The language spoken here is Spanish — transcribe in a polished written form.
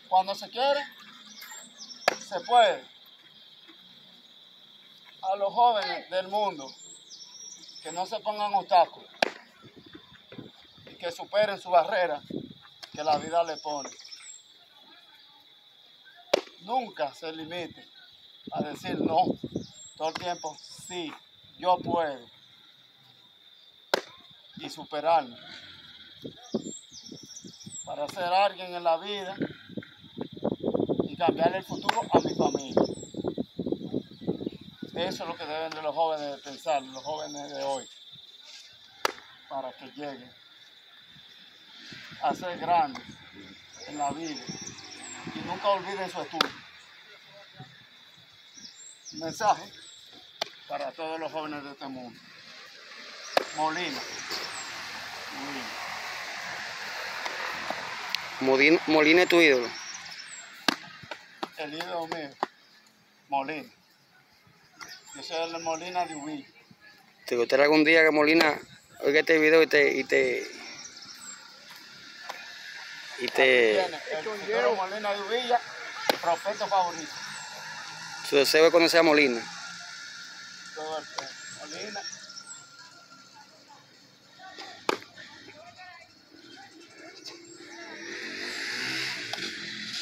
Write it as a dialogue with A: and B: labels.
A: Cuando se quiere, se puede. A los jóvenes del mundo, que no se pongan obstáculos y que superen su barrera que la vida le pone. Nunca se limite a decir no, todo el tiempo sí, yo puedo, y superarme para ser alguien en la vida y cambiar el futuro a mi familia. Eso es lo que deben de los jóvenes de pensar, los jóvenes de hoy, para que lleguen a ser grandes en la vida y nunca olviden su estudio. Un mensaje para todos los jóvenes de este mundo. Molina.
B: Molina es tu ídolo.
A: El ídolo mío, Molina. Yo soy el Molina de Huilla.
B: ¿Te gustaría algún día que Molina oiga este video y te
A: El chonguero Molina de Huilla, profeta favorito.
B: su deseo es conocer a Molina?
A: Todo el Molina.